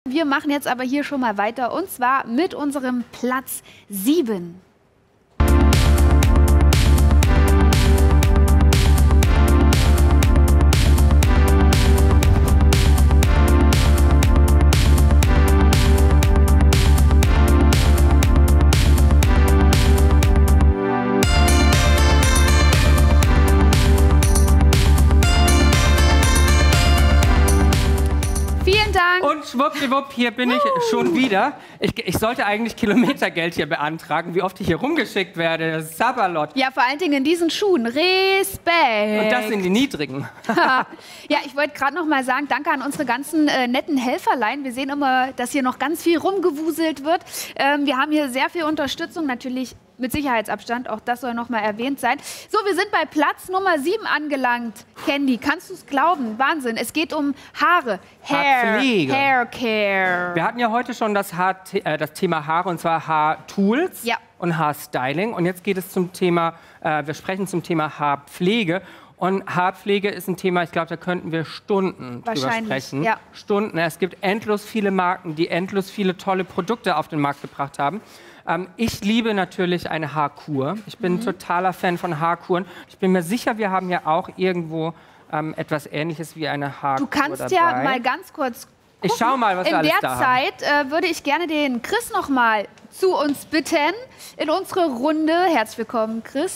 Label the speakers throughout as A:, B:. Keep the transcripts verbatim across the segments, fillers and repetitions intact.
A: Wir machen jetzt aber hier schon mal weiter und zwar mit unserem Platz sieben.
B: Und schwuppdiwupp, hier bin ich schon wieder. Ich, ich sollte eigentlich Kilometergeld hier beantragen, wie oft ich hier rumgeschickt werde. Sabalot.
A: Ja, vor allen Dingen in diesen Schuhen. Respekt.
B: Und das sind die niedrigen.
A: Ja, ich wollte gerade noch mal sagen, danke an unsere ganzen äh, netten Helferlein. Wir sehen immer, dass hier noch ganz viel rumgewuselt wird. Ähm, wir haben hier sehr viel Unterstützung, natürlich mit Sicherheitsabstand, auch das soll noch mal erwähnt sein. So, wir sind bei Platz Nummer sieben angelangt. Candy, kannst du es glauben? Wahnsinn, es geht um Haare. Hair,
B: Haarpflege.
A: Hair Care.
B: Wir hatten ja heute schon das, Haar, äh, das Thema Haare, und zwar Haartools
A: ja.
B: und Haarstyling. Und jetzt geht es zum Thema, äh, wir sprechen zum Thema Haarpflege. Und Haarpflege ist ein Thema, ich glaube, da könnten wir Stunden drüber sprechen.
A: Ja.
B: Stunden. Es gibt endlos viele Marken, die endlos viele tolle Produkte auf den Markt gebracht haben. Ähm, ich liebe natürlich eine Haarkur. Ich bin mhm. totaler Fan von Haarkuren. Ich bin mir sicher, wir haben ja auch irgendwo ähm, etwas Ähnliches wie eine Haarkur
A: Du kannst
B: dabei.
A: ja mal ganz kurz gucken.
B: Ich schau mal, was wir alles da haben.
A: In der Zeit äh, würde ich gerne den Chris noch mal zu uns bitten in unsere Runde. Herzlich willkommen, Chris.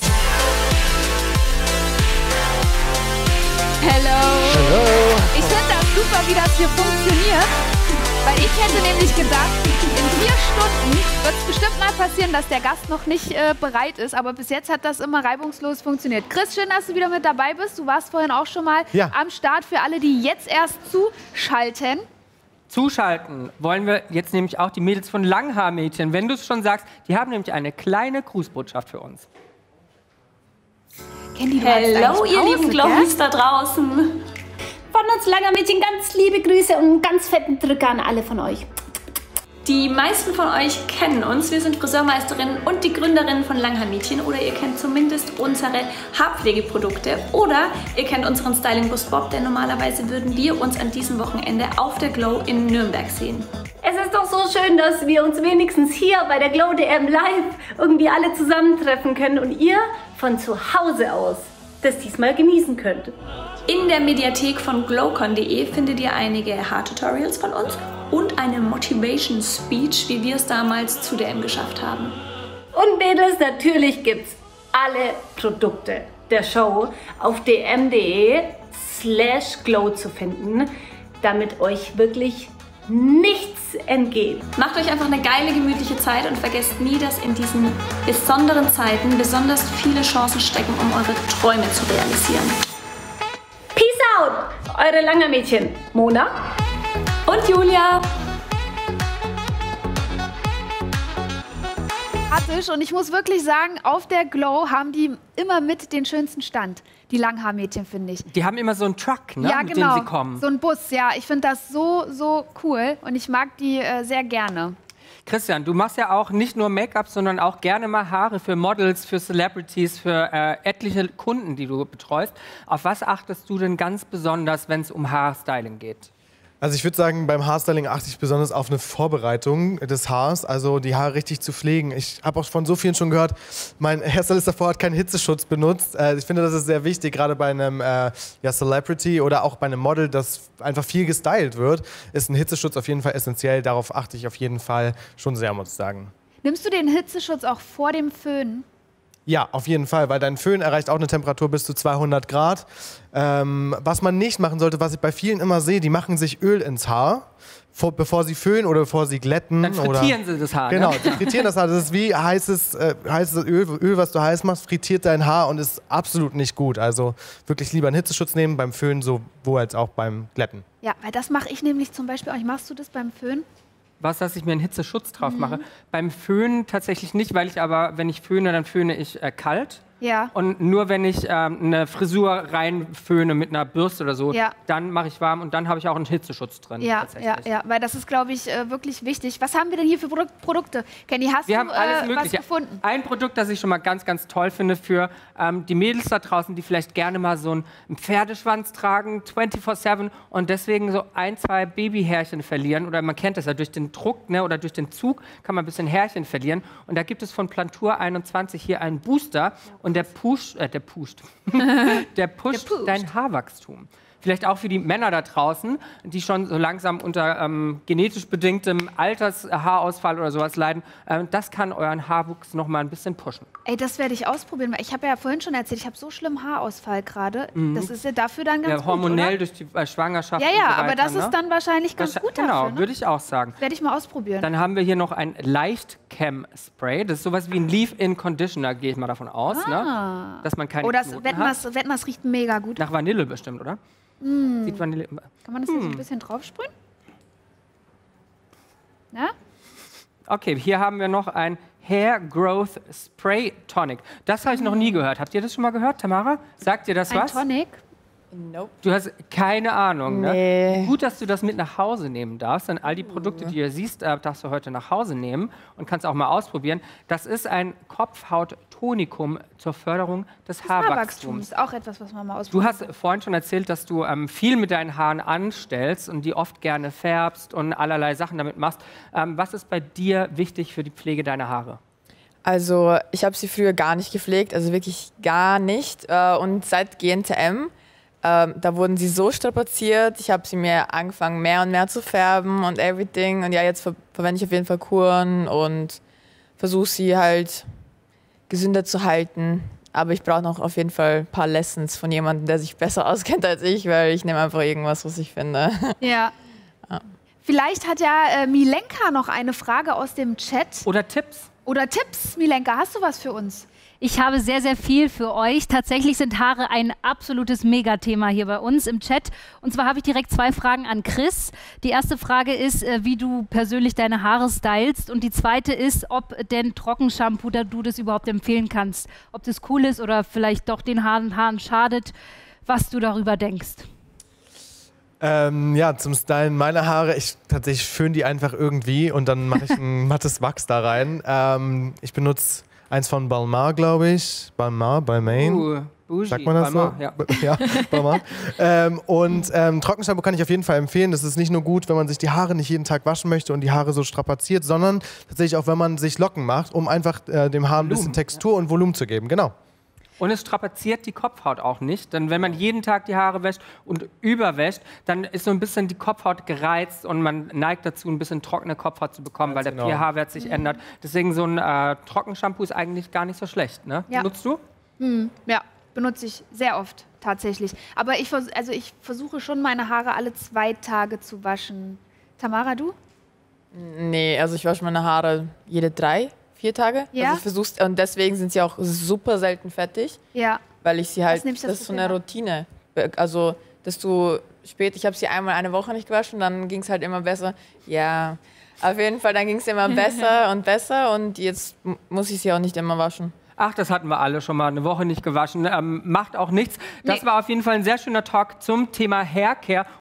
A: Hello.
C: Hello.
A: Ich finde das super, wie das hier funktioniert. Weil ich hätte nämlich gedacht, in vier Stunden wird es bestimmt mal passieren, dass der Gast noch nicht äh, bereit ist. Aber bis jetzt hat das immer reibungslos funktioniert. Chris, schön, dass du wieder mit dabei bist. Du warst vorhin auch schon mal
C: ja.
A: am Start. Für alle, die jetzt erst zuschalten.
B: Zuschalten wollen wir jetzt nämlich auch die Mädels von Langhaar-Mädchen. Wenn du es schon sagst, die haben nämlich eine kleine Grußbotschaft für uns.
A: Candy, du
D: Hallo, ihr lieben Glowis da draußen. Von uns Langhaar-Mädchen ganz liebe Grüße und einen ganz fetten Drücker an alle von euch. Die meisten von euch kennen uns. Wir sind Friseurmeisterinnen und die Gründerinnen von Langhaar-Mädchen. Oder ihr kennt zumindest unsere Haarpflegeprodukte. Oder ihr kennt unseren Styling-Bus Bob, denn normalerweise würden wir uns an diesem Wochenende auf der Glow in Nürnberg sehen.
E: Es ist doch so schön, dass wir uns wenigstens hier bei der Glow D M Live irgendwie alle zusammentreffen können und ihr von zu Hause aus das diesmal genießen könnt.
D: In der Mediathek von glowcon punkt de findet ihr einige Haartutorials von uns und eine Motivation Speech, wie wir es damals zu D M geschafft haben.
E: Und Mädels, natürlich gibt's alle Produkte der Show auf d m punkt de slash glow zu finden, damit euch wirklich nichts entgeht.
D: Macht euch einfach eine geile, gemütliche Zeit und vergesst nie, dass in diesen besonderen Zeiten besonders viele Chancen stecken, um eure Träume zu realisieren.
E: Peace out, eure Langhaar-Mädchen Mona
D: und Julia.
A: Und ich muss wirklich sagen, auf der Glow haben die immer mit den schönsten Stand. Die Langhaar-Mädchen, finde ich.
B: Die haben immer so einen Truck, ne,
A: ja,
B: mit
A: genau.
B: dem sie kommen.
A: So ein Bus, ja. Ich finde das so, so cool und ich mag die äh, sehr gerne.
B: Christian, du machst ja auch nicht nur Make-up, sondern auch gerne mal Haare für Models, für Celebrities, für äh, etliche Kunden, die du betreust. Auf was achtest du denn ganz besonders, wenn es um Haarstyling geht?
C: Also ich würde sagen, beim Haarstyling achte ich besonders auf eine Vorbereitung des Haars, also die Haare richtig zu pflegen. Ich habe auch von so vielen schon gehört, mein Hairstylist davor hat keinen Hitzeschutz benutzt. Äh, ich finde, das ist sehr wichtig, gerade bei einem äh, ja, Celebrity oder auch bei einem Model, das einfach viel gestylt wird, ist ein Hitzeschutz auf jeden Fall essentiell. Darauf achte ich auf jeden Fall schon sehr, muss ich sagen.
A: Nimmst du den Hitzeschutz auch vor dem Föhn?
C: Ja, auf jeden Fall, weil dein Föhn erreicht auch eine Temperatur bis zu zweihundert Grad. Ähm, was man nicht machen sollte, was ich bei vielen immer sehe, die machen sich Öl ins Haar, vor, bevor sie föhnen oder bevor sie glätten.
B: Dann frittieren
C: oder,
B: sie das Haar,
C: Genau,
B: ne?
C: die frittieren das Haar. Das ist wie heißes, äh, heißes Öl, Öl, was du heiß machst, frittiert dein Haar und ist absolut nicht gut. Also wirklich lieber einen Hitzeschutz nehmen beim Föhnen, sowohl als auch beim Glätten.
A: Ja, weil das mache ich nämlich zum Beispiel auch. Machst du das beim Föhn?
B: Was, dass ich mir einen Hitzeschutz drauf mache. Mhm. Beim Föhnen tatsächlich nicht, weil ich aber, wenn ich föhne, dann föhne ich äh, kalt.
A: Ja.
B: Und nur wenn ich ähm, eine Frisur reinföhne mit einer Bürste oder so,
A: Ja.
B: dann mache ich warm und dann habe ich auch einen Hitzeschutz drin.
A: Ja,
B: tatsächlich.
A: ja, ja, weil das ist, glaube ich, äh, wirklich wichtig. Was haben wir denn hier für Produ Produkte? Kenny, hast
B: Wir
A: du
B: haben alles
A: äh, was
B: Mögliche.
A: gefunden?
B: Ein Produkt, das ich schon mal ganz, ganz toll finde für ähm, die Mädels da draußen, die vielleicht gerne mal so einen Pferdeschwanz tragen, vierundzwanzig sieben und deswegen so ein, zwei Babyhärchen verlieren. Oder man kennt das ja, durch den Druck ne, oder durch den Zug kann man ein bisschen Härchen verlieren. Und da gibt es von Plantur einundzwanzig hier einen Booster und der pusht, äh, der pusht, der pusht
A: pusht.
B: dein Haarwachstum. Vielleicht auch für die Männer da draußen, die schon so langsam unter ähm, genetisch bedingtem Altershaarausfall oder sowas leiden. Ähm, das kann euren Haarwuchs noch mal ein bisschen pushen.
A: Ey, das werde ich ausprobieren, weil ich habe ja vorhin schon erzählt, ich habe so schlimm Haarausfall gerade. Das ist ja dafür dann ganz
B: Ja,
A: gut,
B: hormonell
A: oder?
B: durch die äh, Schwangerschaft
A: Ja,
B: und
A: ja,
B: so weiter,
A: aber das
B: ne?
A: ist dann wahrscheinlich ganz
B: Wahrscheinlich-
A: gut
B: Genau,
A: dafür, ne?
B: würde ich auch sagen.
A: Werde ich mal ausprobieren.
B: Dann haben wir hier noch ein Leicht-Cam-Spray. Das ist sowas wie ein Leave-In-Conditioner, gehe ich mal davon aus.
A: Ah.
B: Ne? Dass man keine
A: Oh, das
B: Knoten
A: wetten,
B: hat.
A: das, wetten, das riecht mega gut.
B: Nach Vanille bestimmt, oder?
A: Mm.
B: Sieht Vanille...
A: Kann man das hier so ein bisschen draufsprühen? Ja?
B: Okay, hier haben wir noch ein Hair Growth Spray Tonic. Das habe ich noch nie gehört. Habt ihr das schon mal gehört, Tamara? Sagt dir das
A: Ein
B: was?
A: Tonic.
F: Nope.
B: Du hast keine Ahnung,
F: Nee.
B: ne? Gut, dass du das mit nach Hause nehmen darfst. Denn all die Produkte, die du siehst, äh, darfst du heute nach Hause nehmen und kannst auch mal ausprobieren. Das ist ein Kopfhauttonikum zur Förderung des
A: Haarwachstum
B: Haarwachstums.
A: ist auch etwas, was man mal
B: Du
A: ausprobieren
B: hast vorhin schon erzählt, dass du ähm, viel mit deinen Haaren anstellst und die oft gerne färbst und allerlei Sachen damit machst. Ähm, was ist bei dir wichtig für die Pflege deiner Haare?
F: Also ich habe sie früher gar nicht gepflegt, also wirklich gar nicht. Äh, Und seit G N T M, ähm, da wurden sie so strapaziert. Ich habe sie mir angefangen mehr und mehr zu färben und everything. Und ja, jetzt ver verwende ich auf jeden Fall Kuren und versuche sie halt gesünder zu halten. Aber ich brauche noch auf jeden Fall ein paar Lessons von jemandem, der sich besser auskennt als ich, weil ich nehme einfach irgendwas, was ich finde.
A: Ja. Vielleicht hat ja äh, Milenka noch eine Frage aus dem Chat.
B: Oder Tipps?
A: Oder Tipps. Milenka, hast du was für uns?
G: Ich habe sehr, sehr viel für euch. Tatsächlich sind Haare ein absolutes Megathema hier bei uns im Chat. Und zwar habe ich direkt zwei Fragen an Chris. Die erste Frage ist, äh, wie du persönlich deine Haare stylst. Und die zweite ist, ob denn Trockenshampoo, da du das überhaupt empfehlen kannst. Ob das cool ist oder vielleicht doch den Haaren, Haaren schadet. Was du darüber denkst.
C: Ähm, ja, zum Stylen meiner Haare, ich tatsächlich föhne die einfach irgendwie und dann mache ich ein mattes Wachs da rein. Ähm, ich benutze eins von Balmain, glaube ich. Balmain, Balmain.
B: Uh, bougie.
C: Sagt man das
B: Balmain,
C: so?
B: Ja.
C: Ja, Balmain. ähm, und ähm, Trockenshampoo kann ich auf jeden Fall empfehlen. Das ist nicht nur gut, wenn man sich die Haare nicht jeden Tag waschen möchte und die Haare so strapaziert, sondern tatsächlich auch, wenn man sich Locken macht, um einfach äh, dem Haar ein bisschen
B: Volumen,
C: Textur und Volumen zu geben. Genau.
B: Und es strapaziert die Kopfhaut auch nicht. Denn wenn man jeden Tag die Haare wäscht und überwäscht, dann ist so ein bisschen die Kopfhaut gereizt und man neigt dazu, ein bisschen trockene Kopfhaut zu bekommen, weil der
C: genau.
B: pH-Wert sich ändert. Deswegen so ein äh, Trockenshampoo ist eigentlich gar nicht so schlecht. Ne?
A: Ja.
B: Nutzt du?
A: Ja, benutze ich sehr oft tatsächlich. Aber ich, vers also ich versuche schon, meine Haare alle zwei Tage zu waschen. Tamara, du?
F: Nee, also ich wasche meine Haare jede drei, vier Tage.
A: Ja?
F: Also ich versuch's, und deswegen sind sie auch super selten fertig,
A: Ja.
F: weil ich sie halt,
A: nimmst du
F: das
A: das
F: ist so
A: für
F: eine
A: Fehler?
F: Routine. Also, dass du spät, ich habe sie einmal eine Woche nicht gewaschen, dann ging es halt immer besser. Ja, auf jeden Fall, dann ging es immer besser und besser und jetzt m- muss ich sie auch nicht immer waschen.
B: Ach, das hatten wir alle schon mal eine Woche nicht gewaschen. Ähm, macht auch nichts. Das
A: Nee.
B: war auf jeden Fall ein sehr schöner Talk zum Thema Haircare.